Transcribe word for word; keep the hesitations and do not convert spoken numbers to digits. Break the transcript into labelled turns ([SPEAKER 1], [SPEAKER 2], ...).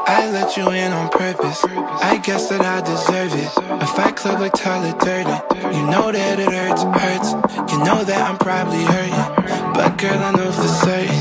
[SPEAKER 1] I let you in on purpose. I guess that I deserve it. A fight club like Tyler Durden. You know that it hurts, hurts. You know that I'm probably hurting, but girl, I know for certain